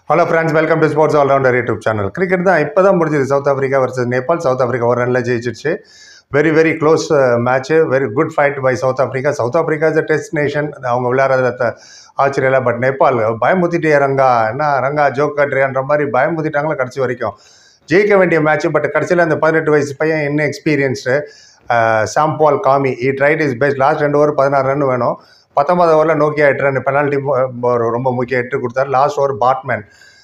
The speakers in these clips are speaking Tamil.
Hello friends, welcome to Sports All Rounder YouTube channel. Cricket தான் இப்போதான் முடிஞ்சது. South Africa versus Nepal. South Africa ஒரு ரன்ல ஜெயிச்சிடுச்சு. Very close match. Very good fight by South Africa. South Africa is a test nation. அவங்க விளையாடுறத ஆச்சரியம் இல்லை. பட் நேபாள் பயமுத்திட்டே ரங்கா என்ன ரங்கா ஜோக் கட்டுறியான்ற மாதிரி பயமுத்திட்டாங்களா கடைசி வரைக்கும். ஜெயிக்க வேண்டிய மேட்ச். பட் கடைசியில் அந்த 18 வயசு பையன் என்ன experienced Sompal Kami tried is best. Last 2 over 16 run வேணும். 19 ஓவரில் நோக்கியா 8 ரன் பெனால்ட்டி ரொம்ப முக்கிய 8 கொடுத்தாரு. Last over batsman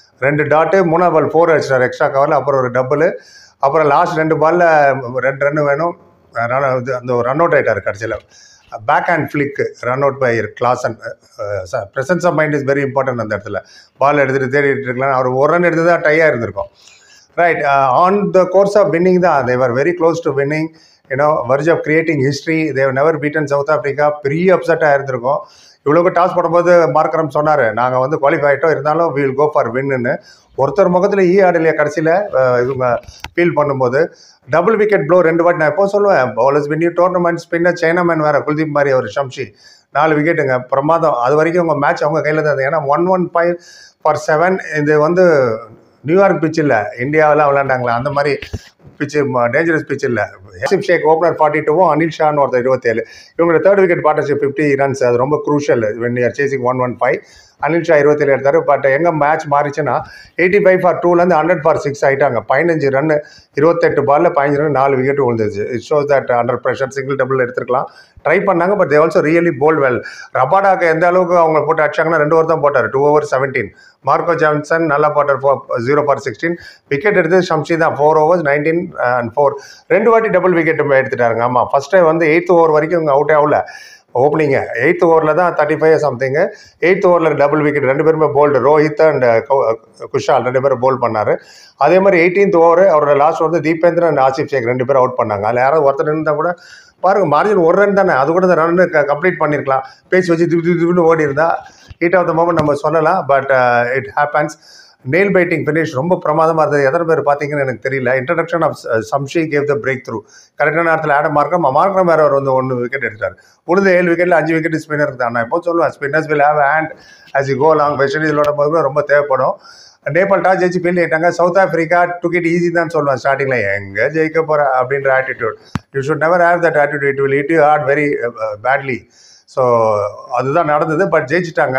2 dot 3 ball 4 அடிச்சிட்டார் எக்ஸ்ட்ரா கவரில். அப்புறம் ஒரு டபுள். அப்புறம் லாஸ்ட் 2 பாலில் 2 ரன் வேணும். அந்த ரன் அவுட் ஆகிட்டார் கடைசியில். Back hand flick run out by Klaasen. Presence of mind is very important. அந்த இடத்துல பால் எடுத்துகிட்டு தேடிட்டு இருக்கலாம். அவர் ஒரு ரன் எடுத்து தான் டையாக இருந்திருக்கும். Right on the course of winning தான். They were very close to winning. verge of creating history. They have never beaten South Africa. பெரிய அப்செட்டாக இருந்திருக்கும். இவ்வளோக்கு டாஸ் போடும்போது மார்க்கரம் சொன்னார், நாங்கள் வந்து குவாலிஃபை ஆகிட்டோம், இருந்தாலும் வீல் கோ ஃபார் வின்னு. ஒருத்தர் முகத்தில் ஆடலையா கடைசியில் இவங்க ஃபீல் பண்ணும்போது. டபுள் விக்கெட் ப்ளோ 2 வாட்டி. நான் எப்போ சொல்லுவேன், bowlers win you tournament. Spinner chinaman வேறு குல்தீப் மாதிரி அவர் ஷம்ஷி 4 விக்கெட்டுங்க பிரமாதம். அது வரைக்கும் அவங்க மேட்ச் அவங்க கையில் தான் இருந்தது. ஏன்னா 115 for 7. இது வந்து நியூயார்க் பிச் இல்லை, இந்தியாவெல்லாம் விளையாண்டாங்களா அந்த மாதிரி பிச்சு, டேஞ்சரஸ் பிச் இல்லை. ஆசிப் ஷேக் ஓப்பனர் 42, அனில் ஷான் ஒருத்தர் 27. இவங்களோட 3rd விக்கெட் பார்ட்னர்ஷிப் 50 ரன்ஸ். அது ரொம்ப crucial when you are chasing 115. Anil Shah 27 எடுத்தார். பட் எங்கே மேட்ச் மாறிச்சுன்னா 85 for 2லேருந்து 100 for 6 ஆகிட்டாங்க. 15 ரன் 28 பாலில் 15 ரன் 4 விக்கெட் விழுந்துச்சு. It shows that under pressure single double எடுத்துருக்கலாம். ட்ரை பண்ணாங்க. But they also really bowled well. ரபாடாக்கு எந்த அளவுக்கு அவங்க போட்டு அடிச்சாங்கன்னா 2 ஓவர் தான் போட்டார். 2 over 17. மார்க்கோ ஜான்சன் நல்லா போட்டார் 0 for 16. விக்கெட் எடுத்தது ஷம்ஷி தான். 4 overs 19 and 4. 2 வாட்டி டபுள் விக்கெட் எடுத்துட்டாருங்க. ஆமாம், ஃபர்ஸ்ட் டைம் வந்து 8th ஓவர் வரைக்கும் அவங்க அவுட்டே ஆகல. ஓப்பனிங்க 8th ஓவரில் தான் 35 சம்திங்கு. 8th ஓவரில் டபுள் விக்கெட். 2 பேருமே போல்டு. ரோஹித் அண்ட் குஷால் 2 பேரும் போல்ட் பண்ணார். அதே மாதிரி 18th ஓவர் அவரோட லாஸ்ட் வந்து தீபேந்திரன் அண்ட் ஆசிப் ஷேக் 2 பேரும் அவுட் பண்ணாங்க. அதில் யாராவது ஒருத்தர் இருந்தால் கூட பாருங்கள், மார்ஜின் 1 ரன் தானே, அது கூட இந்த ரன்னு கம்ப்ளீட் பண்ணியிருக்கலாம். பேச்சு வச்சு திப்பு ஓடி இருந்தா ஹீட் ஆஃப் த மோமெண்ட் நம்ம சொல்லலாம். But it happens. Nail biting finish ரொம்ப பிரமாதமாக இருந்தது. எத்தனை பேர் பார்த்தீங்கன்னு எனக்கு தெரியல. Introduction of Shamsi gave the breakthrough. கரெக்டான நேரத்தில் ஆட மார்க்கம் வேறு அவர் வந்து 1 விக்கெட் எடுத்தார். உழுது 7 விக்கெட்டில் 5 விக்கெட் ஸ்பின்னர் தான். நான் எப்போ சொல்லுவேன், spinners will have hand as you go long. வெஸ்ட் இண்டீஸோட போது ரொம்ப தேவைப்படும். நேபாள் டாஸ் ஜெயிச்சு ஃபீல் ஆகிட்டாங்க. South Africa took it easy தான் சொல்லுவேன் ஸ்டார்டிங்கில். எங்கே ஜெயிக்க போகிற அப்படின்ற attitude. You should never have that attitude. It will hit you hard very badly. So அதுதான் நடந்தது. பட் ஜெயிச்சிட்டாங்க.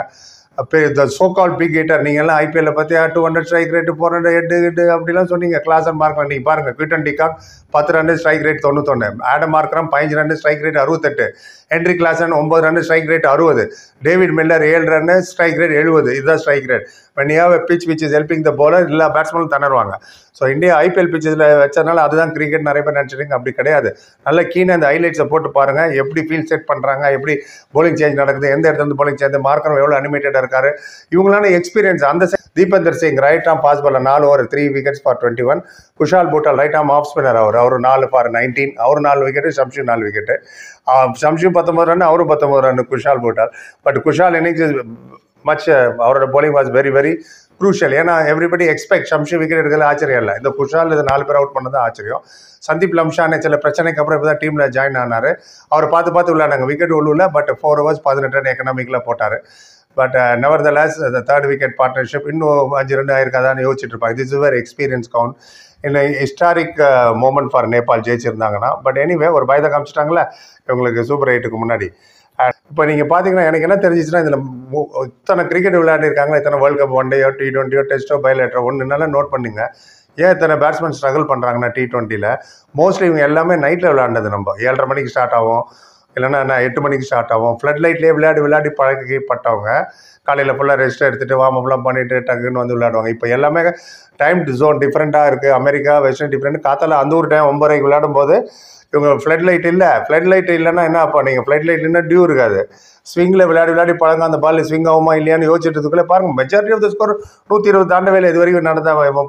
The so call big hitter. நீங்கள்லாம் ஐபிஎல்ல பார்த்தியா 200 ஸ்ட்ரைக் ரேட்டு 400 ஹெட்டு அப்படிலாம் சொன்னீங்க. கிளாஸ் அண்ட் மார்க் நீங்கள் பாருங்கள். Quinton de Kock 10 run strike rate 91. Adam Markram 15 run strike rate 68. Henry Klaasen 9 run strike rate 60. David Miller 7 run strike rate 70. இதுதான் strike rate. when you have a pitch which is helping the bowler, எல்லா பேட்ஸ்மேனும் தணருவாங்க. ஸோ இந்தியா ஐபிஎல் பிச்சஸில் வச்சதுனால அதுதான் கிரிக்கெட் நிறைய பேர் நினச்சிருங்க. அப்படி கிடையாது. நல்ல கீழே அந்த ஹைலைட்ஸை போட்டு பாருங்கள், எப்படி ஃபீல்ட் செட் பண்ணுறாங்க, எப்படி போலிங் சேஞ்ச் நடக்குது, எந்த இடத்துல வந்து போலிங் சேஞ்ச், மார்க்கரும் எவ்வளோ அனிமேட்டடாக இருக்காரு. இவங்களான எக்ஸ்பீரியன்ஸ். அந்த Dipendra Singh right arm fast ball 4 over 3 wickets for 21. Kushal Bhurtel right arm off spinner. அவர் 4 for 19. அவர் 4 wicket. Shamsi 4 wicket. Shamsi 19 run, அவரும் 19 run Kushal Bhurtel. But Kushal innings much அவரோட போலிங் வாஸ் வெரி க்ரூஷியல். ஏன்னா எவ்ரிபடி எக்ஸ்பெக்ட் ஷம்ஷி விக்கெட் எடுக்கல ஆச்சரியம் இல்லை. இந்த குஷால் இது 4 பேர் அவுட் பண்ணது ஆச்சரியம். சந்தீப் லம்ஷானே சில பிரச்சனைக்கு அப்புறம் இப்போ தான் டீமில் ஜாயின் ஆனார். அவர் பார்த்து விளையாடாங்க. விக்கெட் உள்ளூரில். பட் 4 overs 18 ரன் எக்கனாமிக்கில் போட்டார். But nevertheless the 3rd wicket partnership இன்னும் 5 ரன் ஆயிருக்காதான்னு யோசிச்சுட்டு இருப்பாங்க. This is very experience count in historic moment for Nepal ஜெயிச்சிருந்தாங்கன்னா. பட் எனிவே ஒரு பயத்தை காமிச்சிட்டாங்களே இவங்களுக்கு சூப்பர் 8க்கு முன்னாடி. இப்போ நீங்கள் பார்த்தீங்கன்னா எனக்கு என்ன தெரிஞ்சிச்சுன்னா, இதில் இத்தனை கிரிக்கெட் விளையாடிருக்காங்க, இத்தனை வேர்ல்டு கப், 1 டேயோ T20 டெஸ்ட்டோ பைலேட்டரோ ஒன்றுனால நோட் பண்ணிங்க. ஏன் இத்தனை பேட்ஸ்மேன் ஸ்ட்ரகிள் பண்ணுறாங்கன்னா T20யில் மோஸ்ட்லி இவங்க எல்லாமே நைட்டில் விளையாண்டது. நம்ம 7:30 மணிக்கு ஸ்டார்ட் ஆகும், இல்லைன்னா 8 மணிக்கு ஸ்டார்ட் ஆகும். ஃப்ளட் லைட்லேயே விளையாடி பழக்கப்பட்டவங்க காலையில் ஃபுல்லாக ரெஸ்ட் எடுத்துகிட்டு வார்ம்அப்லாம் பண்ணிவிட்டு டக்குன்னு வந்து விளையாடுவாங்க. இப்போ எல்லாமே டைம் ஜோன் டிஃப்ரெண்ட்டாக இருக்குது. America western different. காத்தால அந்த ஒரு டைம் 9:30 விளையாடும் போது இவங்க ஃப்ளட் லைட் இல்லை. ஃப்ளட் லைட் இல்லைன்னா என்ன அப்போ நீங்கள் ஃப்ளட் லைட் இல்லைன்னா டியூ இருக்காது. ஸ்விங்கில் விளையாடி பழங்க. அந்த பால் ஸ்விங் ஆகுமா இல்லையான்னு யோசிச்சுட்டுக்குள்ளே பாருங்கள் மெஜாரிட்டி ஆஃப் த ஸ்கோர் 120 தாண்டவே இது வரைக்கும் நடந்த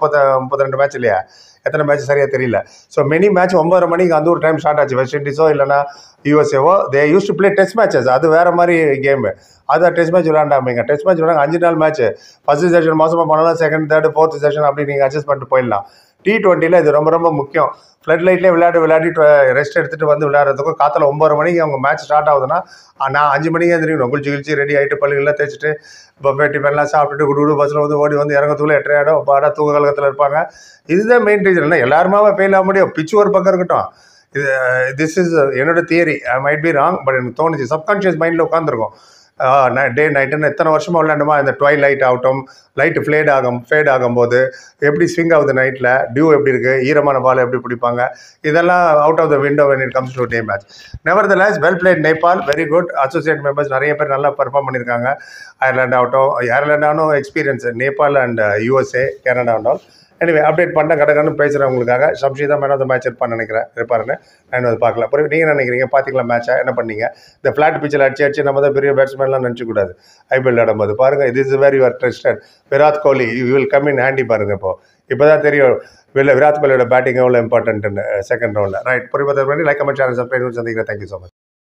32 மேட்ச் இல்லையா? எத்தனை மேட்ச் சரியாக தெரியல. ஸோ மெனி மேட்ச் 9:30 மணிக்கு அந்த ஒரு டைம் ஸ்டார்ட் ஆச்சு. வெஸ்ட் இண்டீஸோ இல்லைனா யூஎஸ்ஏவோ they used to play test matches. அது வேறு மாதிரி கேமு. அதை டெஸ்ட் மேட்ச் விளையாண்டாமீங்க. டெஸ்ட் மேட்ச் விளையாங்க 5 நாள் மேட்ச். ஃபர்ஸ்ட் செஷன் மாதமாக பண்ணலாம், செகண்ட், தேர்டு, ஃபோர்த் செஷன் அப்படி நீங்கள் அட்ஜஸ்ட் பண்ணிட்டு போயிடலாம். T20ல இது ரொம்ப ரொம்ப முக்கியம். ஃப்ளட் லைட்லேயே விளையாடி ரெஸ்ட் எடுத்துகிட்டு வந்து விளையாடுறதுக்கும் காற்றுல 9:30 மணிக்கு அவங்க மேட்ச் ஸ்டார்ட் ஆகுதுன்னா நான் 5 மணிக்கு எழுந்திரிக்கணும். குளிச்சு ரெடி ஆகிட்டு பள்ளிகள்லாம் தேய்ச்சிட்டு பஃபே டிஃபன்லாம் சாப்பிட்டுட்டு குடு பஸ்ஸில் வந்து ஓடி வந்து இறங்கத்துக்குள்ள 8:30 ஆகிடும். பாடா தூக்க கலகத்தில் இருப்பாங்க. இதுதான் மெயின் ரீசன். இல்லை எல்லாருமாவே ஃபெயில் ஆக முடியும். பிச்சு ஒரு பக்கம் இருக்கட்டும். இது திஸ் இஸ் என்னோட theory. I might be wrong, but எனக்கு தோணுச்சு. சப்கான்ஷியஸ் மைண்டில் உட்காந்துருக்கும். டே நைட்டுன்னு எத்தனை வருஷமாக விளையாண்டுமா, இந்த லைட் ஆகட்டும், லைட்டு ஃபேட் ஆகும்போது எப்படி ஸ்விங் ஆகுது நைட்டில், டியூ எப்படி இருக்குது, ஈரமான பால் எப்படி பிடிப்பாங்க, இதெல்லாம் out of the window when it comes to day match. Nevertheless well played Nepal, very good. Associate members நிறைய பேர் நல்லா பெர்ஃபார்ம் பண்ணியிருக்காங்க. அயர்லாண்டானும் experience, Nepal and USA, Canada and all. Anyway update பண்ண கடற்கன்னு பேசுகிறவங்களுக்காக ஷம்ஷி தான் மேன் ஆஃப் த மேட்ச் இருப்பாருன்னு நான் வந்து பார்க்கலாம். அப்புறம் நீங்கள் என்ன நினைக்கிறீங்க? பார்த்துக்கலாம் மேட்சை என்ன பண்ணீங்க? இந்த ஃப்ளாட் பிச்சில் அடிச்சு நம்ம தான் பெரிய பேட்ஸ்மேன்லாம் நினச்சிக்கூடாது. IPL ஆடும்போது பாருங்கள், இது is very your trusted Virat Kohli you will come in handy. பாருங்கள், இப்போ தான் தெரியும் விராட் கோலியோட பேட்டிங் எவ்வளோ இம்பார்ட்டன்ட்னு செகண்ட் ரவுண்டில். ரைட், பொறுப்பதை பண்ணி லைக் கமெண்ட் சேனல் சப்ஸ்கிரைப் சந்திக்கிறேன். Thank you so much.